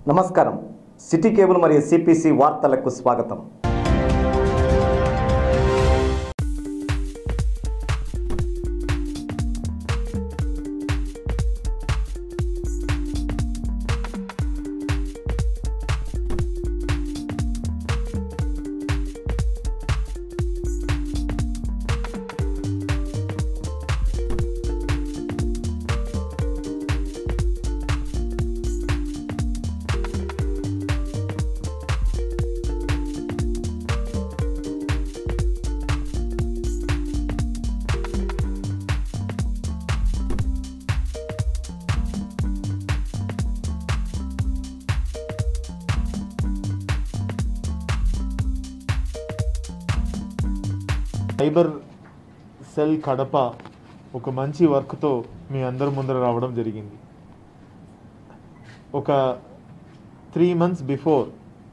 నమస్కారం. City cable మరియు CPC వార్తలకు స్వాగతం. సైబర్ సెల్ కడప ఒక మంచి వర్క్తో మీ అందరి ముందర రావడం జరిగింది. ఒక 3 months బిఫోర్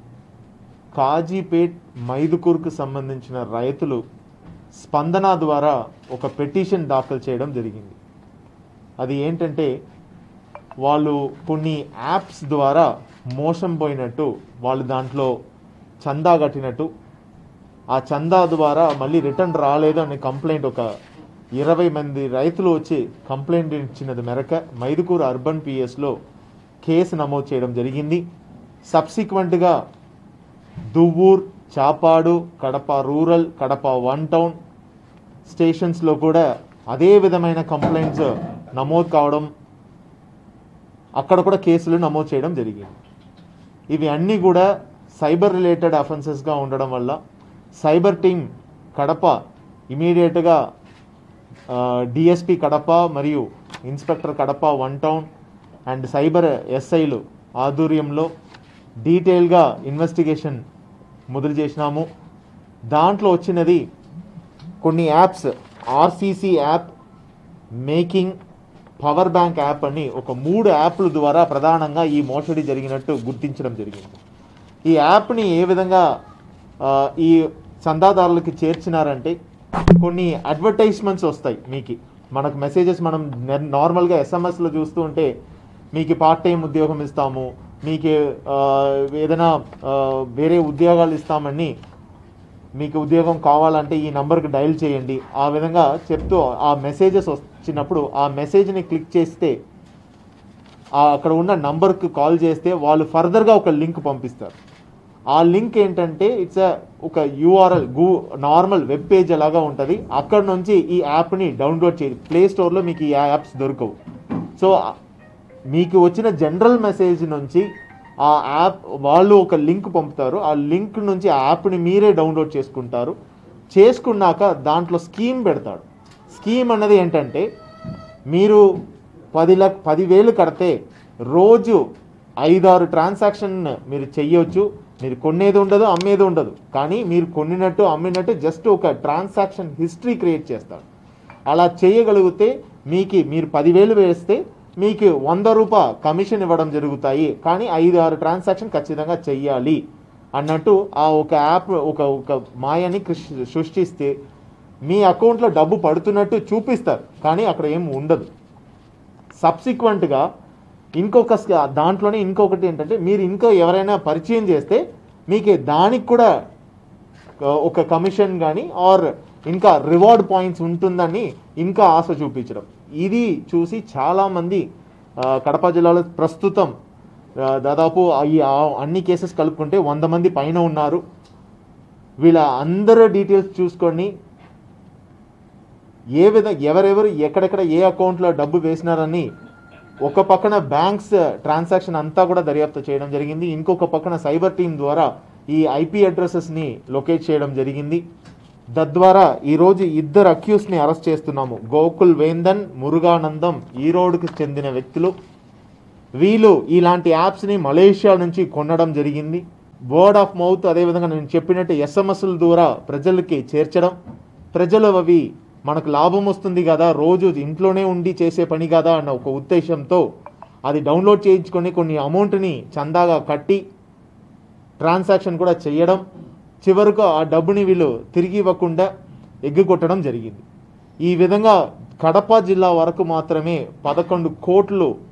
కాజీపేట్ మైదుకూర్కు సంబంధించిన రైతులు స్పందన ద్వారా ఒక పిటిషన్ దాఖలు చేయడం జరిగింది. అది ఏంటంటే వాళ్ళు కొన్ని యాప్స్ ద్వారా మోసం పోయినట్టు, వాళ్ళు దాంట్లో చందా కట్టినట్టు, ఆ చందా ద్వారా మళ్ళీ రిటర్న్ రాలేదు అనే కంప్లైంట్ ఒక 20 మంది రైతులు వచ్చి కంప్లైంట్ ఇచ్చినది మేరకు మైదుకూరు అర్బన్ పిఎస్లో కేసు నమోదు చేయడం జరిగింది. సబ్సిక్వెంట్గా దువ్వూర్, చాపాడు, కడప రూరల్, కడప 1 టౌన్ స్టేషన్స్లో కూడా అదే విధమైన కంప్లైంట్స్ నమోదు కావడం, అక్కడ కూడా కేసులు నమోదు చేయడం జరిగింది. ఇవి అన్నీ కూడా సైబర్ రిలేటెడ్ అఫెన్సెస్గా ఉండడం వల్ల సైబర్ టీమ్ కడప ఇమీడియట్గా డిఎస్పి కడప మరియు inspector Kadapa 1 town and cyber ఎస్ఐలు ఆధ్వర్యంలో డీటెయిల్గా ఇన్వెస్టిగేషన్ మొదలు చేసినాము. దాంట్లో వచ్చినది కొన్ని apps, RCC app, making, power bank app అని ఒక 3 యాప్ల ద్వారా ప్రధానంగా ఈ మోసడి జరిగినట్టు గుర్తించడం జరిగింది. ఈ యాప్ని ఏ విధంగా ఈ చందాదారులకి చేర్చినారంటే, కొన్ని అడ్వర్టైజ్మెంట్స్ వస్తాయి మీకు, మనకు మెసేజెస్ మనం నార్మల్గా ఎస్ఎంఎస్లో చూస్తూ ఉంటే మీకు పార్ట్ టైం ఉద్యోగం ఇస్తాము, మీకు ఏదైనా వేరే ఉద్యోగాలు ఇస్తామని, మీకు ఉద్యోగం కావాలంటే ఈ నంబర్కి డయల్ చేయండి, ఆ విధంగా చెప్తూ ఆ మెసేజెస్ వచ్చినప్పుడు ఆ మెసేజ్ని క్లిక్ చేస్తే అక్కడ ఉన్న నంబర్కి కాల్ చేస్తే వాళ్ళు ఫర్దర్గా ఒక లింక్ పంపిస్తారు. ఆ లింక్ ఏంటంటే ఇట్స్ ఒక యూఆర్ఎల్, నార్మల్ వెబ్ పేజ్ అలాగా ఉంటుంది. అక్కడ నుంచి ఈ యాప్ని డౌన్లోడ్ చేయాలి. ప్లే స్టోర్లో మీకు ఈ యాప్స్ దొరకవు. సో మీకు వచ్చిన జనరల్ మెసేజ్ నుంచి ఆ యాప్ వాళ్ళు ఒక లింక్ పంపుతారు. ఆ లింక్ నుంచి ఆ యాప్ని మీరే డౌన్లోడ్ చేసుకుంటారు. చేసుకున్నాక దాంట్లో స్కీమ్ పెడతాడు. స్కీమ్ అన్నది ఏంటంటే, మీరు 10,000 కడితే రోజు 5-6 ట్రాన్సాక్షన్ మీరు చెయ్యొచ్చు. మీరు కొనేది ఉండదు, అమ్మేది ఉండదు, కానీ మీరు కొనినట్టు అమ్మినట్టు జస్ట్ ఒక ట్రాన్సాక్షన్ హిస్టరీ క్రియేట్ చేస్తాడు. అలా చేయగలిగితే మీరు 10,000 వేస్తే మీకు 100 రూపాయలు కమిషన్ ఇవ్వడం జరుగుతాయి. కానీ 5-6 ట్రాన్సాక్షన్ ఖచ్చితంగా చెయ్యాలి అన్నట్టు ఆ ఒక యాప్ ఒక మాయని సృష్టిస్తే మీ అకౌంట్లో డబ్బు పడుతున్నట్టు చూపిస్తారు, కానీ అక్కడ ఏం ఉండదు. సబ్సిక్వెంట్గా దాంట్లోనే ఇంకొకటి ఏంటంటే, మీరు ఇంకో ఎవరైనా పరిచయం చేస్తే మీకు దానికి కూడా ఒక కమిషన్ కానీ ఆర్ ఇంకా రివార్డ్ పాయింట్స్ ఉంటుందని ఇంకా ఆశ చూపించడం. ఇది చూసి చాలామంది కడప జిల్లాలో ప్రస్తుతం దాదాపు ఈ అన్ని కేసెస్ కలుపుకుంటే 100 మంది పైన ఉన్నారు. వీళ్ళ అందరూ డీటెయిల్స్ చూసుకొని ఏ విధంగా ఎవరెవరు ఎక్కడెక్కడ ఏ అకౌంట్లో డబ్బు వేసినారని ఒక పక్కన బ్యాంక్స్ ట్రాన్సాక్షన్ అంతా కూడా దర్యాప్తు చేయడం జరిగింది. ఇంకొక పక్కన సైబర్ టీం ద్వారా ఈ ఐపీ అడ్రసెస్ని లొకేట్ చేయడం జరిగింది. తద్వారా ఈరోజు 2 అక్యూస్ని అరెస్ట్ చేస్తున్నాము. గోకుల్ వేందన్, మురుగానందం, ఈరోడ్కి చెందిన వ్యక్తులు. వీళ్ళు ఇలాంటి యాప్స్ని మలేషియా నుంచి కొనడం జరిగింది. వర్డ్ ఆఫ్ మౌత్, అదేవిధంగా నేను చెప్పినట్టు ఎస్ఎంఎస్ల ద్వారా ప్రజలకి చేర్చడం, ప్రజలు అవి మనకు లాభం వస్తుంది కదా, రోజు ఇంట్లోనే ఉండి చేసే పని కదా అన్న ఒక ఉద్దేశంతో అది డౌన్లోడ్ చేయించుకొని కొన్ని అమౌంట్ని చందాగా కట్టి ట్రాన్సాక్షన్ కూడా చేయడం, చివరకు ఆ డబ్బుని వీళ్ళు తిరిగి ఇవ్వకుండా ఎగ్గుకొట్టడం జరిగింది. ఈ విధంగా కడప జిల్లా వరకు మాత్రమే 11 కోట్లు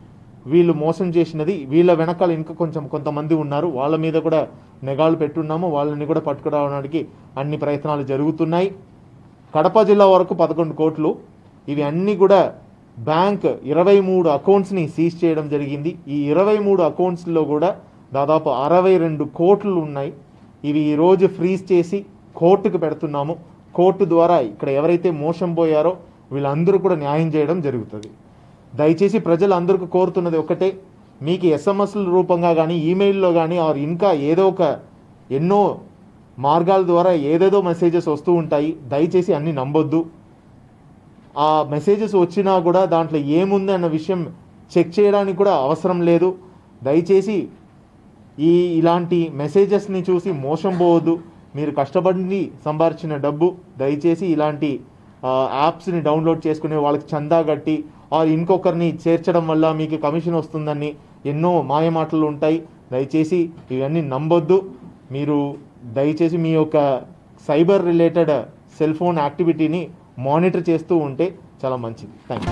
వీళ్ళు మోసం చేసినది. వీళ్ళ వెనకాల ఇంకా కొంతమంది ఉన్నారు, వాళ్ళ మీద కూడా నిఘాలు పెట్టున్నాము. వాళ్ళని కూడా పట్టుకురావడానికి అన్ని ప్రయత్నాలు జరుగుతున్నాయి. కడప జిల్లా వరకు 11 కోట్లు. ఇవి అన్నీ కూడా బ్యాంక్ 23 అకౌంట్స్ని సీజ్ చేయడం జరిగింది. ఈ 23 అకౌంట్స్లో కూడా దాదాపు 62 కోట్లు ఉన్నాయి. ఇవి ఈరోజు ఫ్రీజ్ చేసి కోర్టుకు పెడుతున్నాము. కోర్టు ద్వారా ఇక్కడ ఎవరైతే మోసం పోయారో వీళ్ళందరూ కూడా న్యాయం చేయడం జరుగుతుంది. దయచేసి ప్రజలందరికీ కోరుతున్నది ఒకటే, మీకు ఎస్ఎంఎస్ల రూపంగా కానీ ఈమెయిల్లో కానీ ఇంకా ఎన్నో మార్గాల ద్వారా ఏదేదో మెసేజెస్ వస్తూ ఉంటాయి. దయచేసి అన్ని నమ్మొద్దు. ఆ మెసేజెస్ వచ్చినా కూడా దాంట్లో ఏముంది అన్న విషయం చెక్ చేయడానికి కూడా అవసరం లేదు. దయచేసి ఇలాంటి మెసేజెస్ని చూసి మోసం పోవద్దు. మీరు కష్టపడి సంపాదించిన డబ్బు దయచేసి ఇలాంటి యాప్స్ని డౌన్లోడ్ చేసుకుని వాళ్ళకి చందా కట్టి ఇంకొకరిని చేర్చడం వల్ల మీకు కమిషన్ వస్తుందని ఎన్నో మాయమాటలు ఉంటాయి. దయచేసి ఇవన్నీ నమ్మొద్దు. మీరు దయచేసి మీ యొక్క సైబర్ రిలేటెడ్ సెల్ ఫోన్ యాక్టివిటీని మానిటర్ చేస్తూ ఉంటే చాలా మంచిది. Thank you.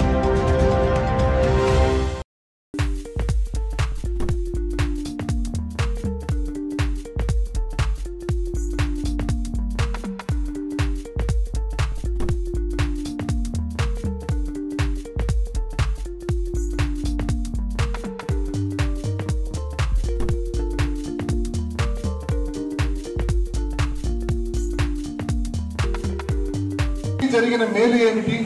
జరిగిన మేలు ఏమిటి,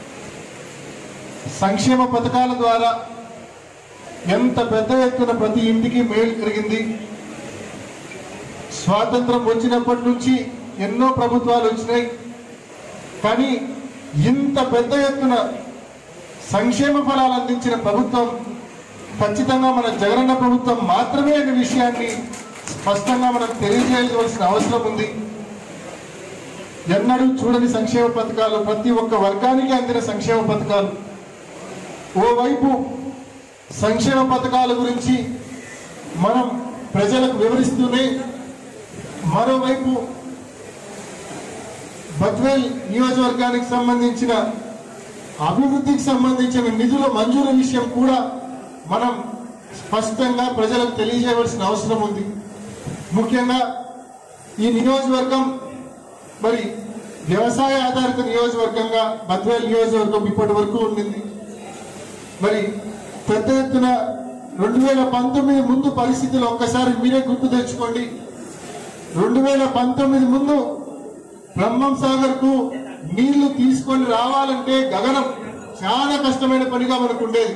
సంక్షేమ పథకాల ద్వారా ఎంత పెద్ద ఎత్తున ప్రతి ఇంటికి మేలు జరిగింది. స్వాతంత్రం వచ్చినప్పటి నుంచి ఎన్నో ప్రభుత్వాలు వచ్చినాయి, కానీ ఇంత పెద్ద ఎత్తున సంక్షేమ ఫలాలు అందించిన ప్రభుత్వం ఖచ్చితంగా మన జగనన్న ప్రభుత్వం మాత్రమే అనే విషయాన్ని స్పష్టంగా మనం తెలియజేయవలసిన అవసరం ఉంది. ఎన్నడూ చూడని సంక్షేమ పథకాలు, ప్రతి ఒక్క వర్గానికి అందిన సంక్షేమ పథకాలు. ఓవైపు సంక్షేమ పథకాల గురించి మనం ప్రజలకు వివరిస్తూనే మరోవైపు బద్వేల్ నియోజకవర్గానికి సంబంధించిన అభివృద్ధికి సంబంధించిన నిధుల మంజూరు విషయం కూడా మనం స్పష్టంగా ప్రజలకు తెలియజేయవలసిన అవసరం ఉంది. ముఖ్యంగా ఈ నియోజకవర్గం మరి వ్యవసాయ ఆధారిత నియోజకవర్గంగా బద్వేల్ నియోజకవర్గం ఇప్పటి వరకు ఉండింది. మరి పెద్ద ఎత్తున 2019 ముందు పరిస్థితులు ఒక్కసారి మీరే గుర్తు తెచ్చుకోండి. 2019 ముందు బ్రహ్మం సాగర్ కు నీళ్లు తీసుకొని రావాలంటే గగనం, చాలా కష్టమైన పనిగా మనకు ఉండేది.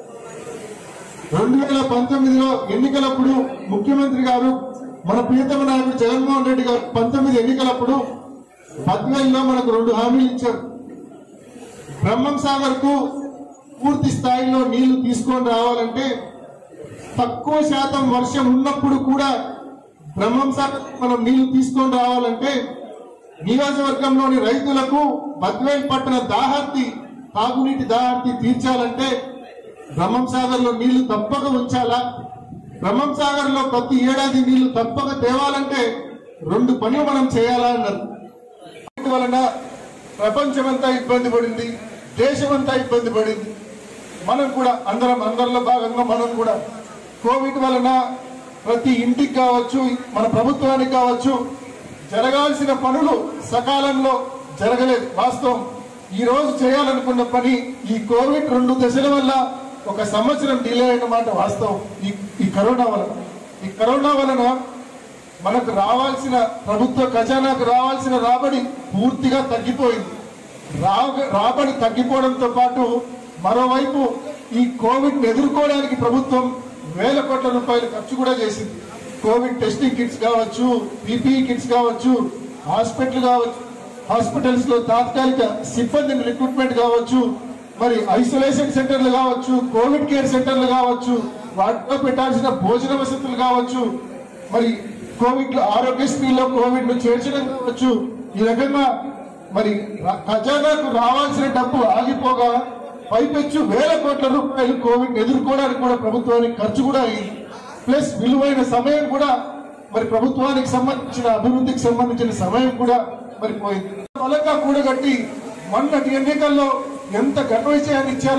2019లో ఎన్నికలప్పుడు ముఖ్యమంత్రి గారు, మన ప్రియతమ నాయకుడు జగన్మోహన్ రెడ్డి గారు 19 ఎన్నికలప్పుడు బద్వేల్లో మనకు 2 హామీలు ఇచ్చారు. బ్రహ్మం సాగర్ కు పూర్తి స్థాయిలో నీళ్లు తీసుకొని రావాలంటే తక్కువ శాతం వర్షం ఉన్నప్పుడు కూడా బ్రహ్మం సాగర్ మనం నీళ్లు తీసుకొని రావాలంటే నియోజకవర్గంలోని రైతులకు బద్వేల్ పట్టణ తాగునీటి దాహార్తి తీర్చాలంటే బ్రహ్మం సాగర్ లో నీళ్లు తప్పక ఉంచాలా, బ్రహ్మం సాగర్ లో ప్రతి ఏడాది నీళ్లు తప్పక తేవాలంటే 2 పనులు మనం చేయాలా అన్నారు. వలన ప్రపంచమంతా ఇబ్బంది పడింది, దేశమంతా ఇబ్బంది పడింది. మనం కూడా అందరిలో భాగంగా మనం కూడా కోవిడ్ వలన ప్రతి ఇంటికి కావచ్చు, మన ప్రభుత్వానికి కావచ్చు, జరగాల్సిన పనులు సకాలంలో జరగలేదు. వాస్తవం, ఈ రోజు చేయాలనుకున్న పని ఈ కోవిడ్ 2 దశల వల్ల 1 సంవత్సరం డిలే అయినమాట వాస్తవం. ఈ కరోనా వలన మనకు రావాల్సిన ప్రభుత్వ ఖజానాకు రావాల్సిన రాబడి పూర్తిగా తగ్గిపోయింది. రాబడి తగ్గిపోవడంతో పాటు మరోవైపు ఈ కోవిడ్ ని ఎదుర్కోవడానికి ప్రభుత్వం వేల కోట్ల రూపాయలు ఖర్చు కూడా చేసింది. కోవిడ్ టెస్టింగ్ కిట్స్ కావచ్చు, పీపీఈ కిట్స్ కావచ్చు, హాస్పిటల్స్ లో తాత్కాలిక సిబ్బందిని రిక్రూట్మెంట్ కావచ్చు, మరి ఐసోలేషన్ సెంటర్లు కావచ్చు, కోవిడ్ కేర్ సెంటర్లు కావచ్చు, వాటిలో పెట్టాల్సిన భోజన వసతులు కావచ్చు, మరి కోవిడ్ ఆరోగ్యశ్రీలో కోవిడ్ ను చేర్చడం కావచ్చు. ఈ రకంగా మరి ఖజానాకు రావాల్సిన డబ్బు ఆగిపోగా పైపెచ్చు వేల కోట్ల రూపాయలు కోవిడ్ ఎదుర్కోవడానికి కూడా ప్రభుత్వానికి ఖర్చు కూడా అయింది. ప్లస్ విలువైన సమయం కూడా మరి ప్రభుత్వానికి సంబంధించిన అభివృద్ధికి సంబంధించిన సమయం కూడా మరి పోయింది. బలంగా కూడగట్టి మొన్నటి ఎన్నికల్లో ఎంత ఘన విజయాన్ని ఇచ్చారో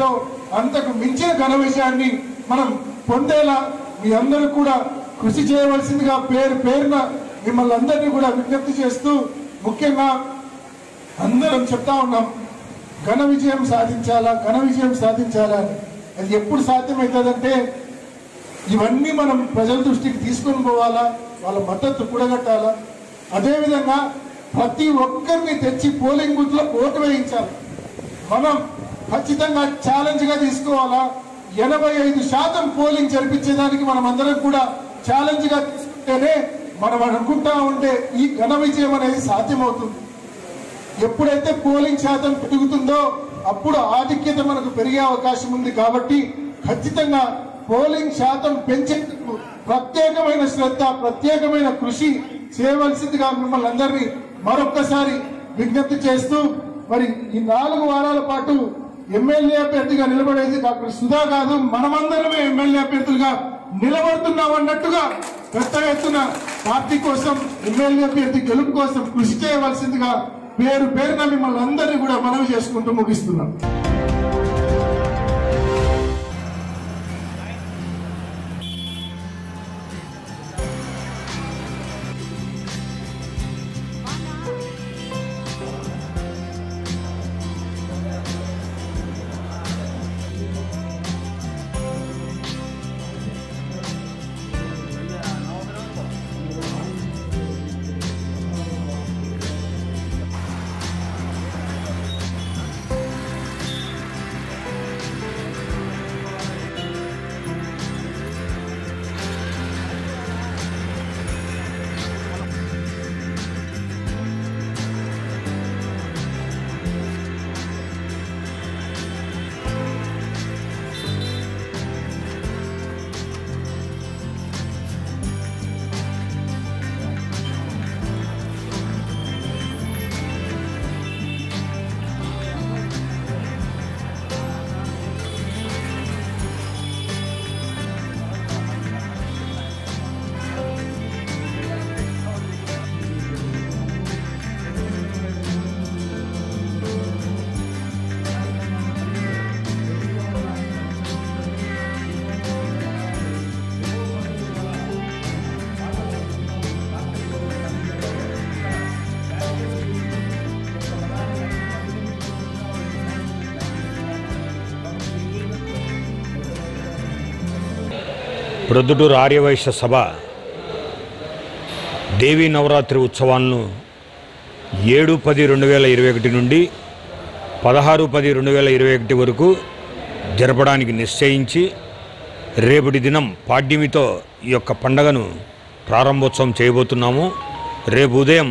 అంతకు మించిన ఘన విజయాన్ని మనం పొందేలా మీ అందరూ కూడా కృషి చేయవలసిందిగా పేరు పేరున మిమ్మల్ని అందరినీ కూడా విజ్ఞప్తి చేస్తూ, ముఖ్యంగా అందరం చెప్తా ఉన్నాం ఘన విజయం సాధించాలా, ఘన విజయం సాధించాలా. అది ఎప్పుడు సాధ్యమవుతుందంటే ఇవన్నీ మనం ప్రజల దృష్టికి తీసుకొని పోవాలా, వాళ్ళ మద్దతు కూడగట్టాలా. అదేవిధంగా ప్రతి ఒక్కరిని తెచ్చి పోలింగ్ బూత్ లో ఓటు వేయించాలి. మనం ఖచ్చితంగా ఛాలెంజ్ గా తీసుకోవాలా. 85% పోలింగ్ జరిపించేదానికి మనం అందరం కూడా ఛాలెంజ్ గా తీసుకుంటేనే మనం అనుకుంటా ఉంటే ఈ ఘన విజయం అనేది సాధ్యమవుతుంది. ఎప్పుడైతే పోలింగ్ శాతం పెరుగుతుందో అప్పుడు ఆధిక్యత మనకు పెరిగే అవకాశం ఉంది. కాబట్టి ఖచ్చితంగా పోలింగ్ శాతం పెంచేందుకు ప్రత్యేకమైన శ్రద్ధ, ప్రత్యేకమైన కృషి చేయవలసిందిగా మిమ్మల్ని అందరినీ మరొక్కసారి విజ్ఞప్తి చేస్తూ, మరి ఈ 4 వారాల పాటు ఎమ్మెల్యే అభ్యర్థిగా నిలబడేది డాక్టర్ సుధా కాదు, మనమందరమే ఎమ్మెల్యే అభ్యర్థులుగా నిలబడుతున్నాం అన్నట్టుగా పెద్ద ఎత్తున పార్టీ కోసం, ఎమ్మెల్యే అభ్యర్థి గెలుపు కోసం కృషి చేయవలసిందిగా పేరు పేరున మిమ్మల్ని అందరినీ కూడా మనవి చేసుకుంటూ ముగిస్తున్నాం. ప్రొద్దుటూరు ఆర్యవైశ్య సభ దేవీ నవరాత్రి ఉత్సవాలను 7/10/2021 నుండి 16/10/2021 వరకు జరపడానికి నిశ్చయించి రేపటి దినం పాడ్యమితో ఈ యొక్క పండుగను ప్రారంభోత్సవం చేయబోతున్నాము. రేపు ఉదయం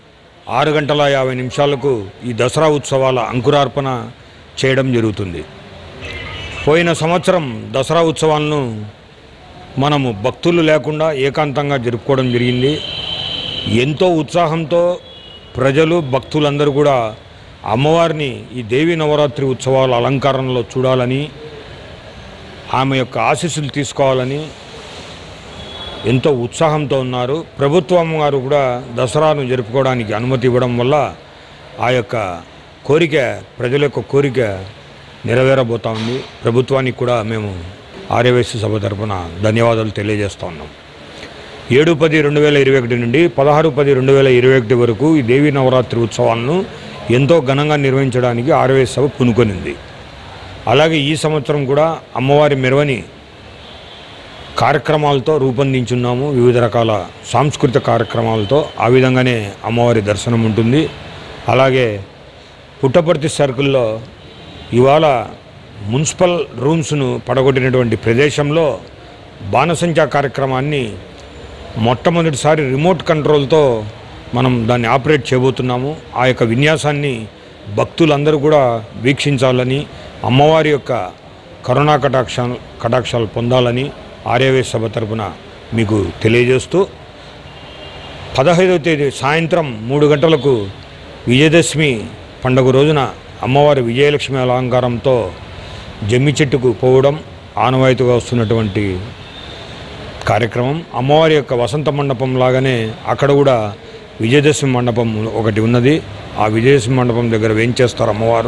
6:50 ఈ దసరా ఉత్సవాల అంకురార్పణ చేయడం జరుగుతుంది. పోయిన సంవత్సరం దసరా ఉత్సవాలను మనము భక్తులు లేకుండా ఏకాంతంగా జరుపుకోవడం జరిగింది. ఎంతో ఉత్సాహంతో ప్రజలు, భక్తులందరూ కూడా అమ్మవారిని ఈ దేవీ నవరాత్రి ఉత్సవాల అలంకరణలో చూడాలని, ఆమె యొక్క ఆశీస్సులు తీసుకోవాలని ఎంతో ఉత్సాహంతో ఉన్నారు. ప్రభుత్వం వారు కూడా దసరాను జరుపుకోవడానికి అనుమతి ఇవ్వడం వల్ల ఆ యొక్క కోరిక, ప్రజల యొక్క కోరిక నెరవేరబోతా ఉంది. ప్రభుత్వానికి కూడా మేము ఆర్యవైశ్య సభ తరఫున ధన్యవాదాలు తెలియజేస్తూ ఉన్నాం. 7/10/2021 నుండి 16/10/2021 వరకు ఈ దేవీ నవరాత్రి ఉత్సవాలను ఎంతో ఘనంగా నిర్వహించడానికి ఆర్యవైశ్య సభ పూనుకొనింది. అలాగే ఈ సంవత్సరం కూడా అమ్మవారి మెరవని కార్యక్రమాలతో రూపొందించున్నాము. వివిధ రకాల సాంస్కృతిక కార్యక్రమాలతో ఆ విధంగానే అమ్మవారి దర్శనం ఉంటుంది. అలాగే పుట్టపర్తి సర్కిల్లో ఇవాళ మున్సిపల్ రూమ్స్ను పడగొట్టినటువంటి ప్రదేశంలో బాణసంచా కార్యక్రమాన్ని మొట్టమొదటిసారి రిమోట్ కంట్రోల్తో మనం దాన్ని ఆపరేట్ చేయబోతున్నాము. ఆ యొక్క విన్యాసాన్ని భక్తులందరూ కూడా వీక్షించాలని, అమ్మవారి యొక్క కరుణా కటాక్షాలు పొందాలని ఆర్యవైశ్య సభ తరపున మీకు తెలియజేస్తూ 15వ తేదీ సాయంత్రం 3 గంటలకు విజయదశమి పండుగ రోజున అమ్మవారి విజయలక్ష్మి అలంకారంతో జమ్మి చెట్టుకు పోవడం ఆనవాయితీగా వస్తున్నటువంటి కార్యక్రమం. అమ్మవారి యొక్క వసంత మండపం లాగానే అక్కడ కూడా విజయదశమి మండపం ఒకటి ఉన్నది. ఆ విజయదశమి మండపం దగ్గర వేయించేస్తారు అమ్మవారు.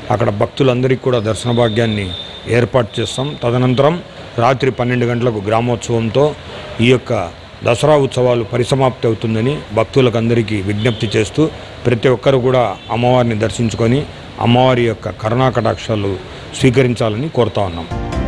అక్కడ భక్తులందరికీ కూడా దర్శన భాగ్యాన్ని ఏర్పాటు చేస్తాం. తదనంతరం రాత్రి 12 గంటలకు గ్రామోత్సవంతో ఈ యొక్క దసరా ఉత్సవాలు పరిసమాప్తి అవుతుందని భక్తులకు అందరికీ విజ్ఞప్తి చేస్తూ ప్రతి ఒక్కరు కూడా అమ్మవారిని దర్శించుకొని అమ్మవారి యొక్క కరుణాకటాక్షాలు స్వీకరించాలని కోరుతా ఉన్నాం.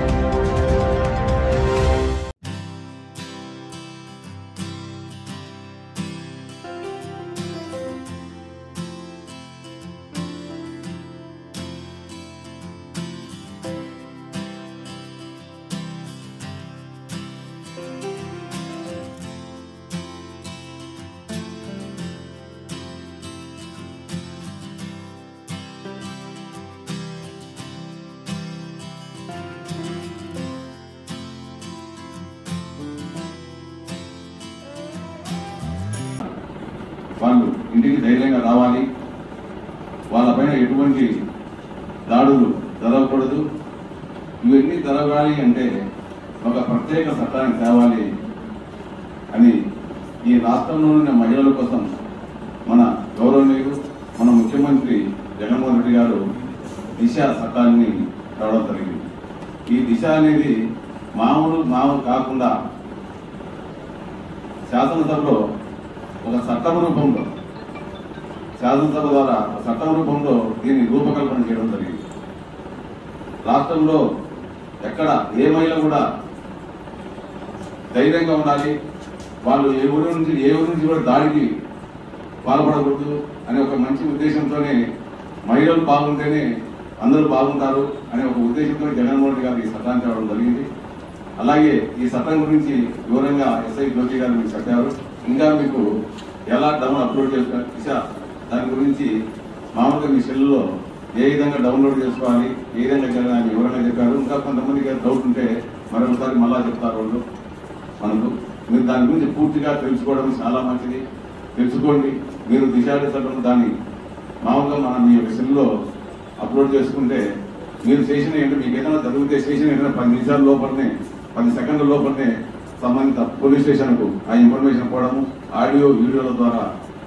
వాళ్ళు ఇంటికి ధైర్యంగా రావాలి, వాళ్ళపైన ఎటువంటి దాడులు జరగకూడదు. ఇవన్నీ జరగాలి అంటే ఒక ప్రత్యేక చట్టాన్ని తేవాలి అని ఈ రాష్ట్రంలో ఉన్న మహిళల కోసం మన గౌరవనీయులు మన ముఖ్యమంత్రి జగన్మోహన్ రెడ్డి గారు దిశ చట్టాన్ని తేవడం జరిగింది. ఈ దిశ అనేది మామూలు కాకుండా శాసనసభలో ఒక చట్టం రూపంలో శాసనసభ ద్వారా చట్టం రూపంలో దీన్ని రూపకల్పన చేయడం జరిగింది. రాష్ట్రంలో ఎక్కడ ఏ మహిళ కూడా ధైర్యంగా ఉండాలి, వాళ్ళు ఏ ఊరి నుంచి కూడా దాడికి పాల్పడకూడదు అనే ఒక మంచి ఉద్దేశంతోనే మహిళలు బాగుంటేనే అందరూ బాగుంటారు అనే ఒక ఉద్దేశంతో జగన్మోహన్ రెడ్డి గారు ఈ చట్టాన్ని తేవడం జరిగింది. అలాగే ఈ చట్టం గురించి వివరంగా ఎస్ఐ జ్యోతి గారు మీకు చెప్పారు. ఇంకా మీకు ఎలా డౌన్ అప్లోడ్ చేసుకోవాలి దిశ దాని గురించి మామూలుగా మీ సెల్లో ఏ విధంగా డౌన్లోడ్ చేసుకోవాలి, ఏ విధంగా చేయాలని వివరంగా చెప్పారు. ఇంకా కొంతమందికి డౌట్ ఉంటే మరొకసారి మళ్ళా చెప్తారు వాళ్ళు మనకు. మీరు దాని గురించి పూర్తిగా తెలుసుకోవడం చాలా మంచిది, తెలుసుకోండి. మీరు దిశ చట్టం దాన్ని మామూలుగా మీ యొక్క సెల్లో అప్లోడ్ చేసుకుంటే మీరు చేసిన ఏంటంటే మీకు ఏదైనా జరిగితే చేసిన ఏంటంటే 10 నిమిషాల లోపలనే 10 సెకండ్ల లోపలనే సంబంధిత పోలీస్ స్టేషన్కు ఆ ఇన్ఫర్మేషన్ పోవడము, ఆడియో వీడియోల ద్వారా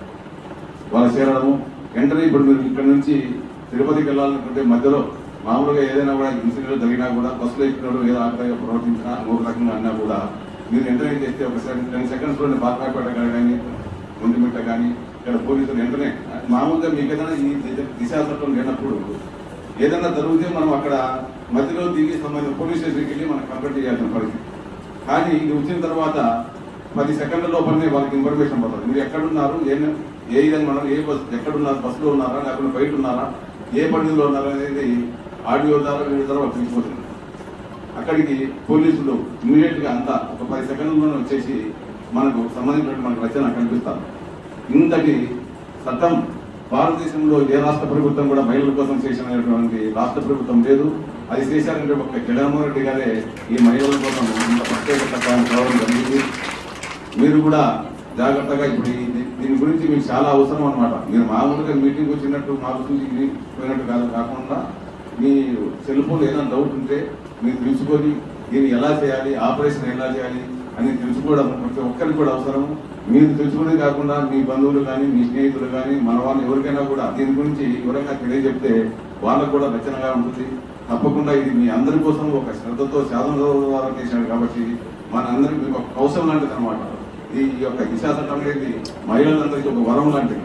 వాళ్ళు చేరడము. వెంటనే ఇప్పుడు మీరు ఇక్కడ నుంచి తిరుపతికి వెళ్ళాలనుకుంటే మధ్యలో మామూలుగా ఏదైనా కూడా ఇన్సిడెంట్ జరిగినా కూడా బస్సులో ఎక్కినప్పుడు ఏదో ఆకలిగా ప్రవర్తించినా ఒక రకంగా అన్నా కూడా మీరు వెంటనే చేస్తే ఒక 10 సెకండ్స్లోనే బాకాపేట కానీ గుంటిమిట్ట కానీ ఇక్కడ పోలీసులు వెంటనే మామూలుగా మీకు ఏదైనా ఈ దిశా చట్టం లేనప్పుడు ఏదైనా జరిగితే మనం అక్కడ మధ్యలో దిగి సంబంధించిన పోలీస్ స్టేషన్కి వెళ్ళి మనం కంప్లైంట్ చేయాల్సిన పరిస్థితి. కానీ ఇది వచ్చిన తర్వాత 10 సెకండ్ల లోపలనే వాళ్ళకి ఇన్ఫర్మేషన్ పడుతుంది. మీరు ఎక్కడున్నారు, ఏ విధంగా ఉన్నారు, ఏ బస్ ఎక్కడున్నారు, బస్సులో ఉన్నారా లేకుండా బయట ఉన్నారా, ఏ పరిధిలో ఉన్నారా అనేది ఆడియో ద్వారా వీడియో ద్వారా వాళ్ళకి తెలిసిపోతుంది. అక్కడికి పోలీసులు ఇమీడియట్గా అంతా ఒక 10 సెకండ్లలోనే వచ్చేసి మనకు సంబంధించినటువంటి మనకు రచన కల్పిస్తారు. ఇంతటి చట్టం భారతదేశంలో ఏ రాష్ట్ర ప్రభుత్వం కూడా మహిళల కోసం చేసినటువంటి రాష్ట్ర ప్రభుత్వం లేదు. అది చేశారంటే ఒక జగన్మోహన్ రెడ్డి గారే ఈ మహిళల కోసం ఇంత ప్రత్యేక చట్టాన్ని కావడం జరిగింది. మీరు కూడా జాగ్రత్తగా ఇప్పుడు దీని గురించి మీకు చాలా అవసరం అనమాట. మీరు మామూలుగా మీటింగ్ వచ్చినట్టు మాకు చూసి పోయినట్టు కాకుండా మీ సెల్ ఫోన్ ఏదైనా డౌట్ ఉంటే మీరు తెలుసుకొని దీన్ని ఎలా చేయాలి, ఆపరేషన్ ఎలా చేయాలి అని తెలుసుకోవడం ప్రతి ఒక్కరికి కూడా అవసరం. మీరు తెలుసుకునేది కాకుండా మీ బంధువులు కానీ మీ స్నేహితులు కానీ మన వాళ్ళు ఎవరికైనా కూడా దీని గురించి వివరంగా తెలియజెప్తే వాళ్ళకు కూడా రచనగా ఉంటుంది. తప్పకుండా ఇది మీ అందరి కోసం ఒక శ్రద్ధతో శాసనసభ చేశాడు కాబట్టి మన అందరికి మీకు ఒక కౌశలం లాంటిది అనమాట. ఈ యొక్క దిశా చట్టం అనేది మహిళలందరికీ ఒక వరం లాంటిది.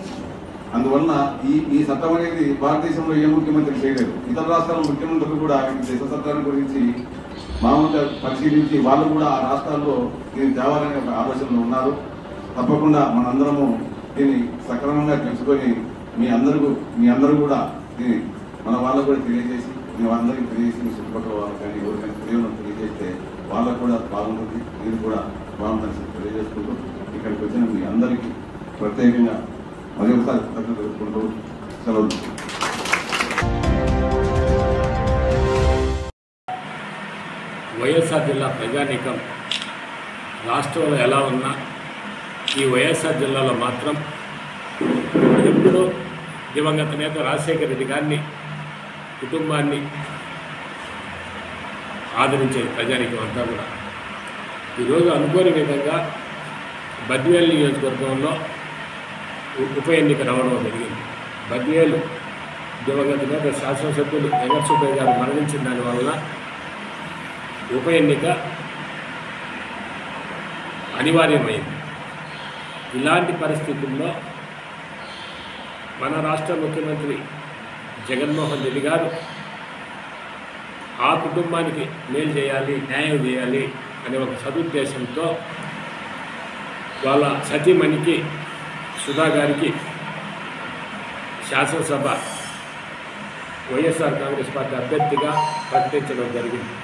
అందువలన ఈ చట్టం అనేది భారతదేశంలో ఏ ముఖ్యమంత్రి చేయలేదు. ఇతర రాష్ట్రాల ముఖ్యమంత్రులు కూడా ఈ దిశ చట్టాన్ని గురించి మామూలుగా పరిశీలించి వాళ్ళు కూడా ఆ రాష్ట్రాల్లో దీన్ని తేవాలనే ఒక ఆలోచనలో ఉన్నారు. తప్పకుండా మనందరము దీన్ని సక్రమంగా తెలుసుకొని మీ అందరూ కూడా దీన్ని మన వాళ్ళకు కూడా తెలియజేసి మీ అందరికీ తెలియజేసి మీ చుట్టుపక్కల వాళ్ళకి కానీ ఎవరికైనా తెలియజేస్తే వాళ్ళకు కూడా బాగుంటుంది, మీరు కూడా బాగుంటుందని తెలియజేసుకుంటూ ఇక్కడికి వచ్చిన మీ అందరికీ ప్రత్యేకంగా మరి ఒకసారి కృతజ్ఞతలు తెలుపుకుంటూ సెలవు. వైఎస్ఆర్ జిల్లా ప్రజానీకం రాష్ట్రంలో ఎలా ఉన్నా ఈ వైఎస్ఆర్ జిల్లాలో మాత్రం ఎప్పుడూ దివంగత నేత రాజశేఖర రెడ్డి గారిని కుటుంబాన్ని ఆదరించే ప్రజానీకం అంతా కూడా ఈరోజు అనుకోని విధంగా బద్వేలు నియోజకవర్గంలో ఉప ఎన్నిక రావడం జరిగింది. బద్వేలు దివంగత నేత శాసనసభ్యులు వెంకట సుబ్బయ్య గారు మరణించిన దానివల్ల ఉప ఎన్నిక అనివార్యమైంది. ఇలాంటి పరిస్థితుల్లో మన రాష్ట్ర ముఖ్యమంత్రి జగన్మోహన్ రెడ్డి గారు ఆ కుటుంబానికి మేలు చేయాలి, న్యాయం చేయాలి అనే ఒక సదుద్దేశంతో వాళ్ళ సతీమణికి సుధా గారికి శాసనసభ వైఎస్ఆర్ కాంగ్రెస్ పార్టీ అభ్యర్థిగా ప్రకటించడం జరిగింది.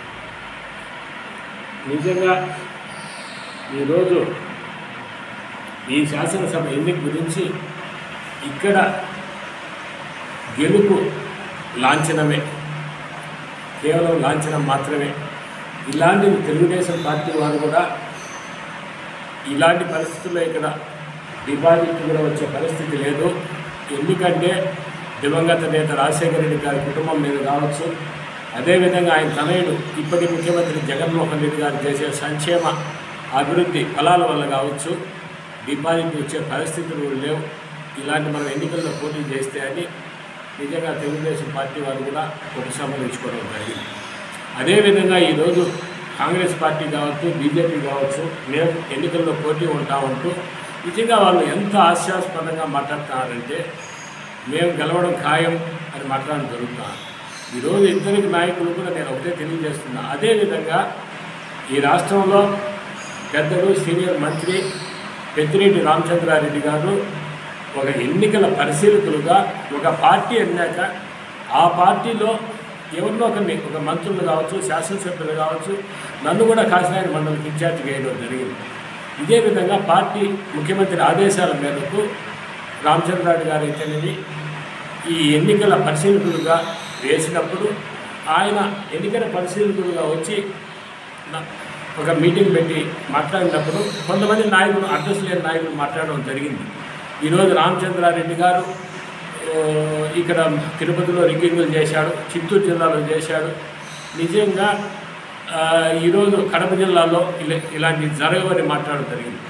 నిజంగా ఈరోజు ఈ శాసనసభ ఎన్నిక గురించి ఇక్కడ గెలుపు లాంఛనమే, కేవలం లాంఛనం మాత్రమే. ఇలాంటి తెలుగుదేశం పార్టీ వారు కూడా ఇలాంటి పరిస్థితుల్లో ఇక్కడ డిపాజిట్ కూడా వచ్చే పరిస్థితి లేదు. ఎందుకంటే దివంగత నేత రాజశేఖర రెడ్డి గారి కుటుంబం మీద కావచ్చు, అదేవిధంగా ఆయన తనయుడు ఇప్పటి ముఖ్యమంత్రి జగన్మోహన్ రెడ్డి గారు చేసే సంక్షేమ అభివృద్ధి ఫలాల వల్ల కావచ్చు డిపాజిట్ వచ్చే పరిస్థితులు లేవు. ఇలాంటి మనం ఎన్నికల్లో పోటీ చేస్తే అని నిజంగా తెలుగుదేశం పార్టీ వారు కూడా ఉపసంహరించుకోవడం జరిగింది. అదేవిధంగా ఈరోజు కాంగ్రెస్ పార్టీ కావచ్చు, బీజేపీ కావచ్చు, మేము ఎన్నికల్లో పోటీ ఉంటామంటూ నిజంగా వాళ్ళు ఎంత హాస్యాస్పదంగా మాట్లాడుతున్నారంటే మేము గెలవడం ఖాయం అని మాట్లాడడం జరుగుతున్నారు. ఈరోజు ఇద్దరికి నాయకులు కూడా నేను ఒకటే తెలియజేస్తున్నా. అదేవిధంగా ఈ రాష్ట్రంలో పెద్దలు సీనియర్ మంత్రి పెద్దిరెడ్డి రామచంద్రారెడ్డి గారు ఒక ఎన్నికల పరిశీలకులుగా ఒక పార్టీ అన్నాక ఆ పార్టీలో ఎవరినో ఒక మంత్రులు కావచ్చు, శాసనసభ్యులు కావచ్చు, నన్ను కూడా కాశీనాయన మండలికి ఇన్ఛార్జ్ చేయడం జరిగింది. ఇదే విధంగా పార్టీ ముఖ్యమంత్రి ఆదేశాల మేరకు రామచంద్రారెడ్డి గారు అయితేనేమి ఈ ఎన్నికల పరిశీలకులుగా వేసినప్పుడు ఆయన ఎన్నికల పరిశీలకులుగా వచ్చి ఒక మీటింగ్ పెట్టి మాట్లాడినప్పుడు కొంతమంది నాయకులు, అడ్రస్ లేని నాయకులు మాట్లాడడం జరిగింది. ఈరోజు రామచంద్రారెడ్డి గారు ఇక్కడ తిరుపతిలో రిగ్గింగులు చేశాడు, చిత్తూరు జిల్లాలో చేశాడు. నిజంగా ఈరోజు కడప జిల్లాలో ఇలాంటివి జరగవని మాట్లాడడం జరిగింది.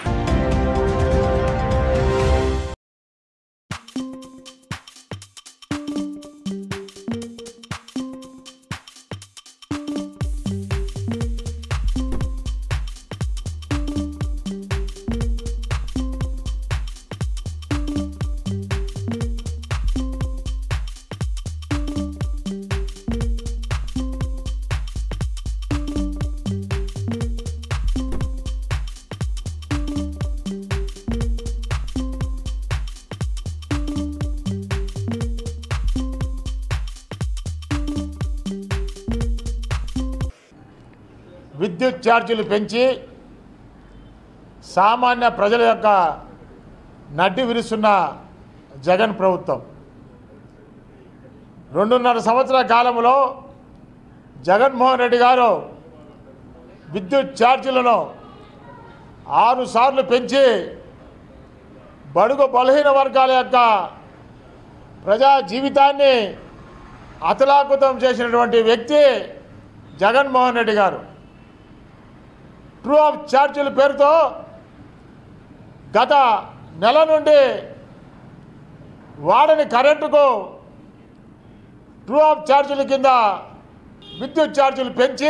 విద్యుత్ ఛార్జీలు పెంచి సామాన్య ప్రజల యొక్క నడ్డి విరుస్తున్న జగన్ ప్రభుత్వం 2.5 సంవత్సరాల కాలంలో జగన్మోహన్ రెడ్డి గారు విద్యుత్ ఛార్జీలను 6 సార్లు పెంచి బడుగు బలహీన వర్గాల యొక్క ప్రజా జీవితాన్ని అతలాకుతం చేసినటువంటి వ్యక్తి జగన్మోహన్ రెడ్డి గారు. ట్రూ ఆఫ్ ఛార్జీల పేరుతో గత నెల నుండి వాడని కరెంటుకు ట్రూ ఆఫ్ ఛార్జీల కింద విద్యుత్ ఛార్జీలు పెంచి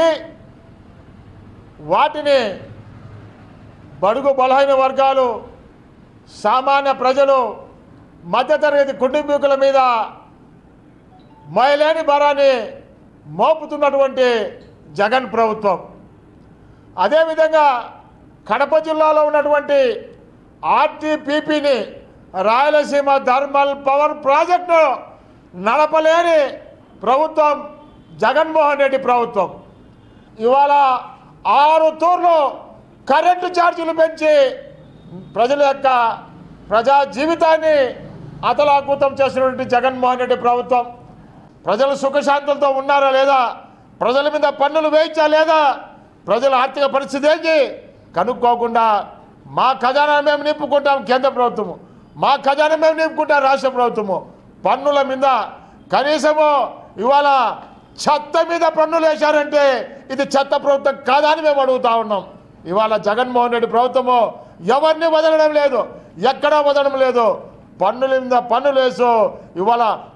వాటిని బడుగు బలహీన వర్గాలు, సామాన్య ప్రజలు, మధ్యతరగతి కుటుంబీకుల మీద మోయలేని భారాన్ని మోపుతున్నటువంటి జగన్ ప్రభుత్వం. అదేవిధంగా కడప జిల్లాలో ఉన్నటువంటి ఆర్టీపీపీని రాయలసీమ థర్మల్ పవర్ ప్రాజెక్టును నడపలేని ప్రభుత్వం జగన్మోహన్ రెడ్డి ప్రభుత్వం. ఇవాళ 6 తూర్లు కరెంటు ఛార్జీలు పెంచి ప్రజల యొక్క ప్రజా జీవితాన్ని అతలాకుతం చేసినటువంటి జగన్మోహన్ రెడ్డి ప్రభుత్వం. ప్రజలు సుఖశాంతులతో ఉన్నారా లేదా, ప్రజల మీద పన్నులు వేయించా లేదా, ప్రజల ఆర్థిక పరిస్థితి ఏంటి కనుక్కోకుండా మా ఖజానా మేము నింపుకుంటాం కేంద్ర ప్రభుత్వము, మా ఖజానా మేము నింపుకుంటాం రాష్ట్ర ప్రభుత్వము. పన్నుల మీద కనీసము ఇవాళ చెత్త మీద పన్నులు వేశారంటే ఇది చెత్త ప్రభుత్వం కాదా అని మేము అడుగుతా ఉన్నాం. ఇవాళ జగన్మోహన్ రెడ్డి ప్రభుత్వము ఎవరిని వదలడం లేదు, ఎక్కడా వదలడం లేదు. పన్నుల మీద పన్నులు వేసు ఇవాళ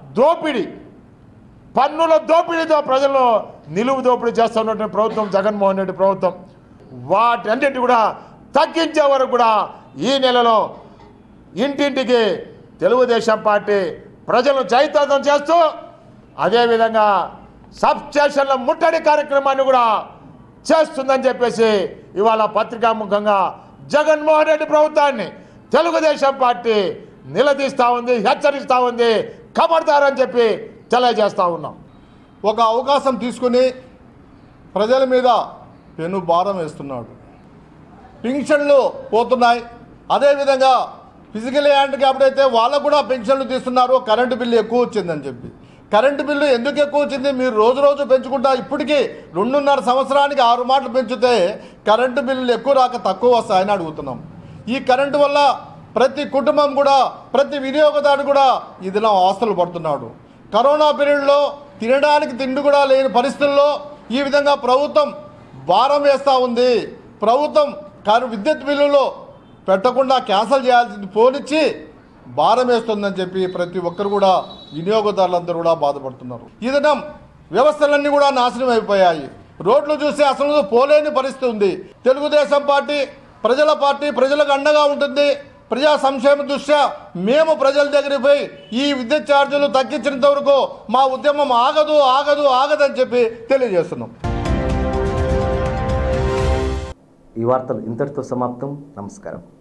దోపిడీ, పన్నుల దోపిడీతో ప్రజలను నిలువు దోపిడీ చేస్తున్నటువంటి ప్రభుత్వం జగన్మోహన్ రెడ్డి ప్రభుత్వం. వాటన్నిటి కూడా తగ్గించే వరకు కూడా ఈ నెలలో ఇంటింటికి తెలుగుదేశం పార్టీ ప్రజలను చైతన్యం చేస్తూ అదేవిధంగా సబ్ స్టేషన్ల ముట్టడి కార్యక్రమాన్ని కూడా చేస్తుందని చెప్పేసి ఇవాళ పత్రికాముఖంగా జగన్మోహన్ రెడ్డి ప్రభుత్వాన్ని తెలుగుదేశం పార్టీ నిలదీస్తూ ఉంది, హెచ్చరిస్తూ ఉంది. ఖబర్దారని చెప్పి తెలియజేస్తూ ఉన్నాం. ఒక అవకాశం తీసుకుని ప్రజల మీద పెను భారం వేస్తున్నాడు. పెన్షన్లు పోతున్నాయి. అదేవిధంగా ఫిజికల్ హ్యాండిక్యాప్డ్ అయితే వాళ్ళకు కూడా పెన్షన్లు తీస్తున్నారు. కరెంటు బిల్లు ఎక్కువ వచ్చిందని చెప్పి. కరెంటు బిల్లు ఎందుకు ఎక్కువ వచ్చింది? మీరు రోజు రోజు పెంచుకుంటా ఇప్పటికీ 2.5 సంవత్సరానికి 6 మాటలు పెంచితే కరెంటు బిల్లులు ఎక్కువ రాక తక్కువ వస్తాయని అడుగుతున్నాం. ఈ కరెంటు వల్ల ప్రతి కుటుంబం కూడా, ప్రతి వినియోగదారు కూడా ఈ దినం అవస్థలు పడుతున్నాడు. కరోనా పీరియడ్లో తినడానికి తిండి కూడా లేని పరిస్థితుల్లో ఈ విధంగా ప్రభుత్వం భారం వేస్తూ ఉంది. ప్రభుత్వం విద్యుత్ బిల్లులో పెట్టకుండా క్యాన్సిల్ చేయాల్సింది పోనిచ్చి భారం వేస్తుందని చెప్పి ప్రతి ఒక్కరు కూడా వినియోగదారులందరూ కూడా బాధపడుతున్నారు. ఈ దినం వ్యవస్థలన్నీ కూడా నాశనం అయిపోయాయి. రోడ్లు చూసి అసలు పోలేని పరిస్థితి ఉంది. తెలుగుదేశం పార్టీ ప్రజల పార్టీ, ప్రజలకు అండగా ఉంటుంది. ప్రజా సంక్షేమ దృష్ట్యా మేము ప్రజల దగ్గరికి పోయి ఈ విద్యుత్ ఛార్జీలు తగ్గించినంత వరకు మా ఉద్యమం ఆగదని చెప్పి తెలియజేస్తున్నాం. ఈ వార్తలు ఇంతటితో సమాప్తం. నమస్కారం.